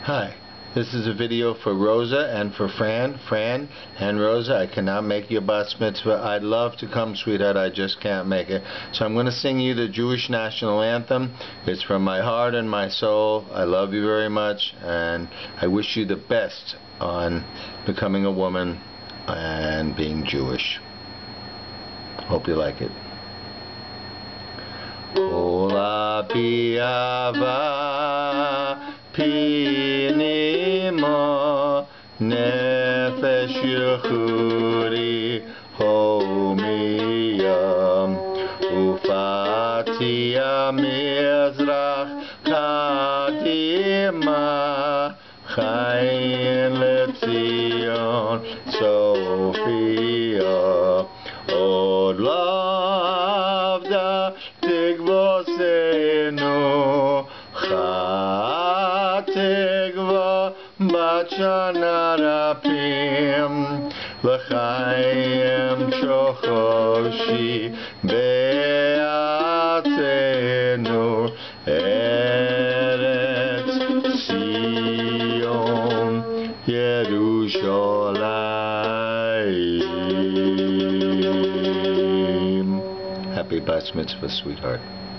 Hi, this is a video for Rosa and for Fran. Fran and Rosa, I cannot make your bat mitzvah. I'd love to come, sweetheart, I just can't make it. So I'm going to sing you the Jewish national anthem. It's from my heart and my soul. I love you very much, and I wish you the best on becoming a woman and being Jewish. Hope you like it. Ola bi'ava Pinimo nefesh yechuri homiyam ufatia mizrach kadima chayin letzion Sophia od lavda tigvosenu hatikvah b'shana rapim l'chaim chochoshi be'atzenu eretz Zion Yerushalayim. Happy Bat Mitzvah, sweetheart.